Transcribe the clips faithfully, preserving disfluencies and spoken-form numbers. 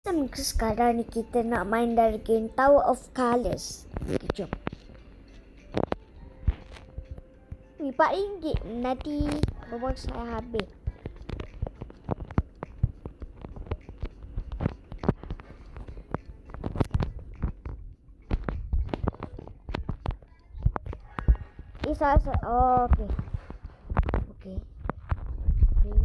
Sekarang ni kita nak main dari game Tower of Colors. Okay, jom. empat ringgit nanti bawang saya habis. Eh, saya, saya. Oh, okey. Okey. Okey.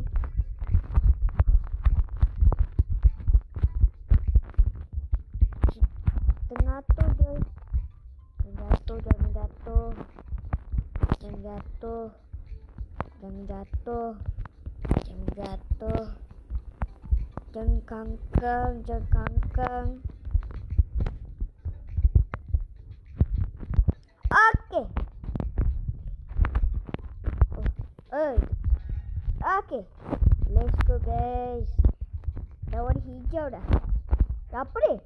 Tengah tu je. Jangan jatuh, jangan jatuh. Jangan jatuh. Jangan jatuh. Jangan jatuh. Jangan kangkang, jangan kangkang. Okey. Oh. Okey. Let's go guys. Dah warna hijau dah. Dah apa ni?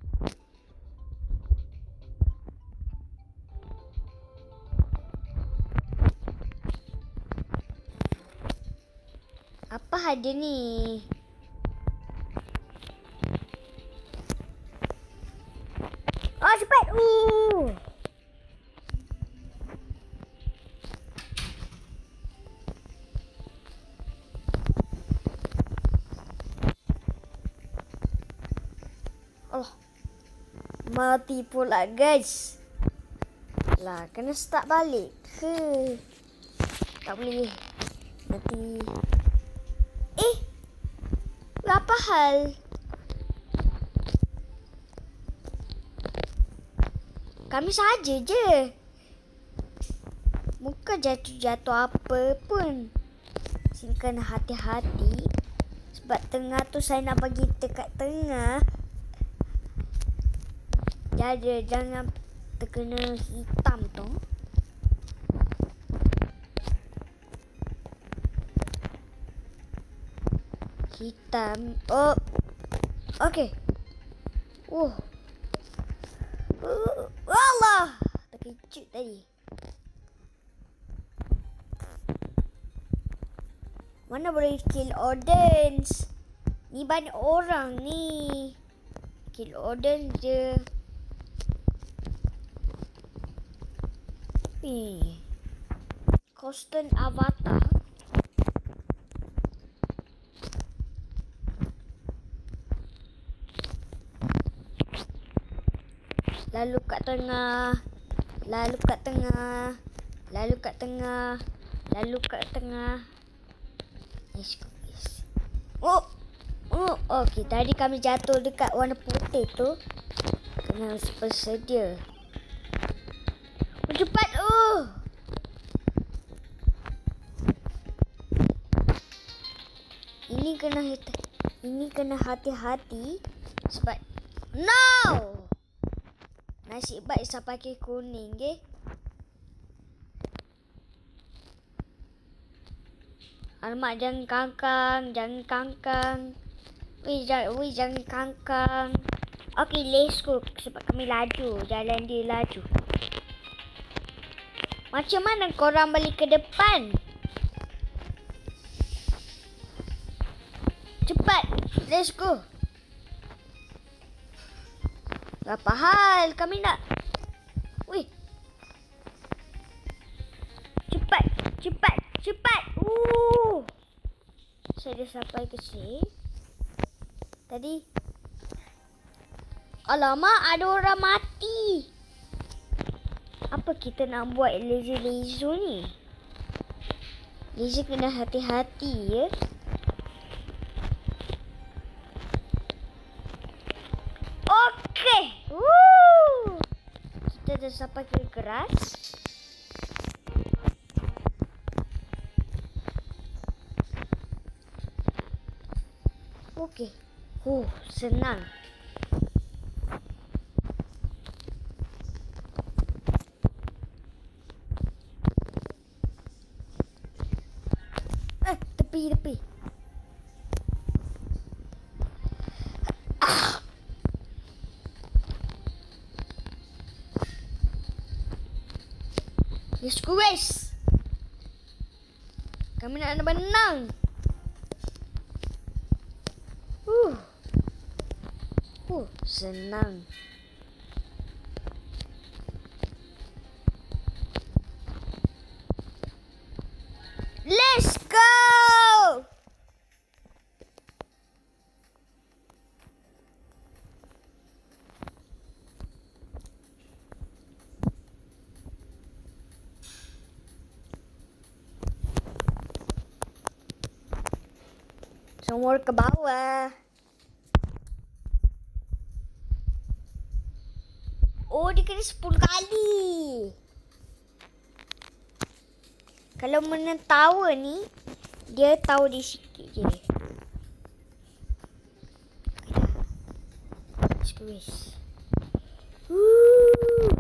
Apa ada ni? Oh, cepat. Uh. Oh. Mati pula guys. Lah, kena start balik ke? Tak boleh. Nanti Eh, apa hal? Kami saja je. Muka jatuh-jatuh apa pun. Sini kena hati-hati. Sebab tengah tu saya nak bagi dekat tengah. Jadi jangan terkena hitam tu. Hitam. Oh. Okey. Uh. uh. Allah. Terkejut tadi. Mana boleh kill audience? Ni banyak orang ni. Kill audience je. Ni. Custom avatar. Lalu kat tengah. Lalu kat tengah. Lalu kat tengah. Lalu kat tengah. Let's go guys. Oh. Oh. Okey. Tadi kami jatuh dekat warna putih tu. Kena bersedia. Oh, cepat. Oh. Ini kena Ini kena hati-hati. Sebab. No. Nasib baik saya pakai kuning, ke? Alamak, jangan kangkang, jangan kangkang. Wih, jangan, wih, jangan kangkang. Okey, let's go. Sebab kami laju, jalan dia laju. Macam mana korang balik ke depan? Cepat, let's go. Apa hal? Kami nak. Wih. Cepat. Cepat. Cepat. Uh. Saya dah sampai ke sini. Tadi. Alamak, ada orang mati. Apa kita nak buat laser-laser ni? Laser kena hati-hati ya. Kita dah sampai ke keras. Okey. Oh, senang. Eh, tepi, tepi. Let's go guys. Kami nak menang. Uh. Uh, senang. Let's go! Semua ke bawah. Oh, dia kena sepuluh kali. Kalau menang tower ni, dia tahu dia sikit je. Squeeze. Woo!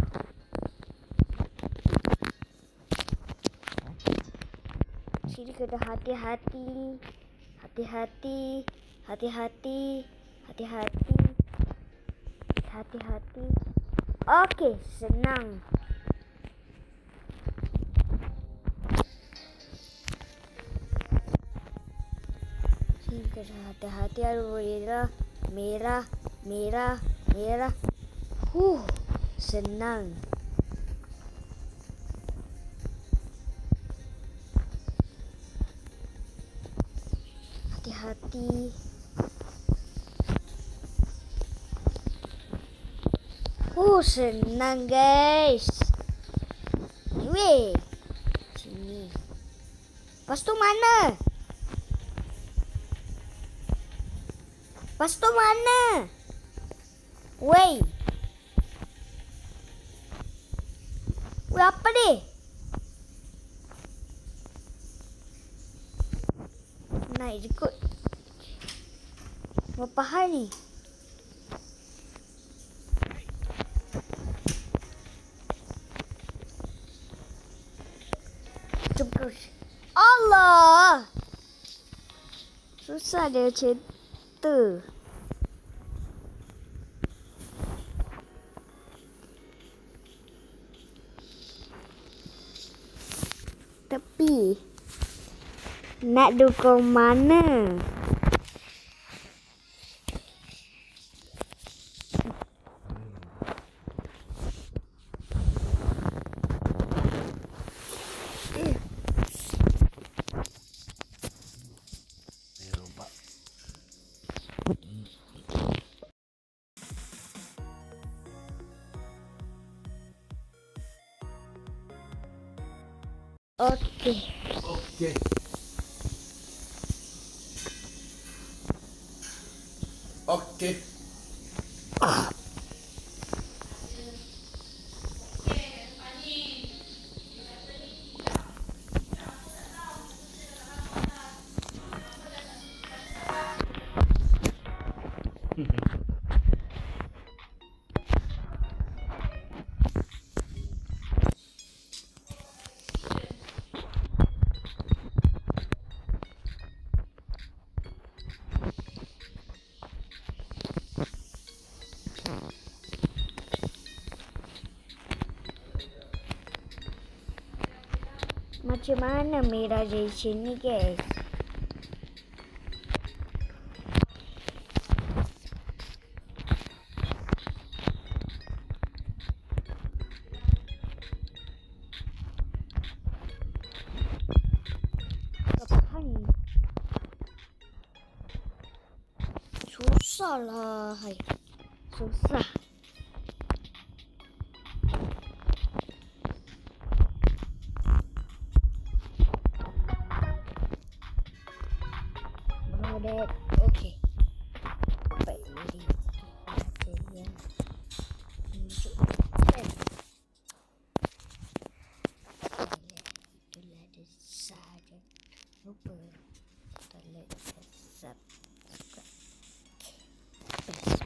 Sini kena hati-hati. Hati-hati. Hati-hati. Hati-hati. Hati-hati. Okey, senang. Sini kena hati-hati. Aduh, merah. Merah. Merah. Merah. Huh, senang. Hati-hati. Oh, senang guys. Weh. Sini. Pas tu mana? Pas tu mana? Weh. Weh, apa deh? Naik je kot. Berapa hal ni? Allah! Susah dia macam tu. Tapi nak dukung mana? Okey. Okey. Okey. Ah. Macam mana merah dari sini guys? Apa ni? Susah lah. Hai. Susah. Dek. Okey. Baik ini. Okey ya. Tunjuk. Itulah ada saja. Lupa. Toilet sub. Subscribe.